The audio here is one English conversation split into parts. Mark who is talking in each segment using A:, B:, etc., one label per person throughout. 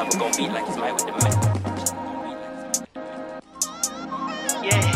A: I'ma gon' beat like it's Mike with the Mac. Yeah.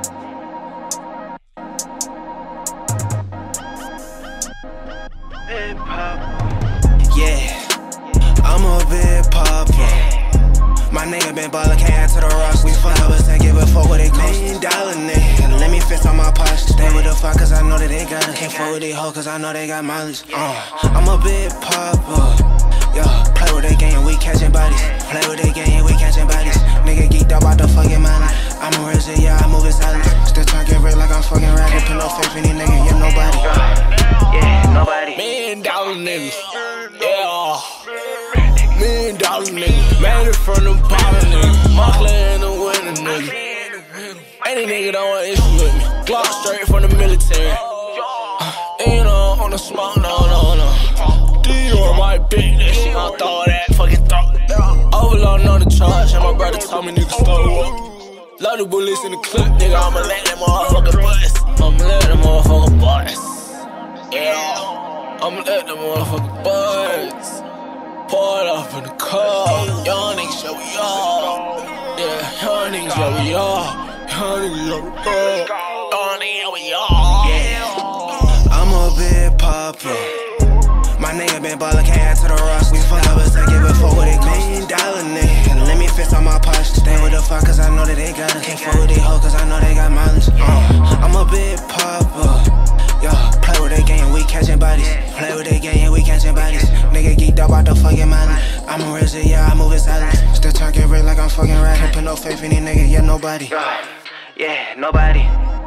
A: Big Papa.
B: Yeah, I'm a big papa. My nigga been ballin', can't add to the roster. We fuck up and give a fuck what they cost. $1 million nigga, let me fist on my posture. Stay with the fuck cause I know that they got it. Can't fuck with these hoes cause I know they got mileage. I'm a big papa. Yeah, play with they game, we catching bodies. Play with they game, we catching bodies. Nigga geeked up out the fucking mind. I'm a RZA, yeah, I move in silence. Still tryna get rich like I'm fucking rapping. Put no faith in these niggas, yeah, nobody. Yeah, nobody.
C: $1 million niggas, yeah. $1 million niggas, made it from the bottom niggas. Mockler and the winner nigga. Any nigga don't want issue with me. Glock straight from the military. Ain't on the smoke, no. Dior my bitch, that shit gon' throw that fucking throat. Overloading on the charge, and my brother told me nigga slow up. Loaded bullets in the clip, nigga, I'ma let that motherfucker bust. Yeah, I'ma let that motherfucker bust. Pour it off in the cup. Young niggas, yeah, we are. Yeah, young niggas, yeah, we are. Young niggas, yeah, we are. Young niggas, yeah, we are.
B: Yeah, I'm a big papa. My nigga been ballin', can't add to the roster. We fuck up and give a fuck what they cost. $1 million nigga, let me fist on my posture. Stay with the fuck cause I know that they got it. Can't fuck with these hoes cause I know they got mileage. I'm a big papa. Yeah, play with they game, we catching bodies. Play with they game, we catching bodies. Nigga geeked up out the fucking mind. I'm a RZA, yeah, I move in silence. Still tryna get rich like I'm fucking rapping. Put no faith in these niggas, yeah, nobody.
A: Yeah, nobody.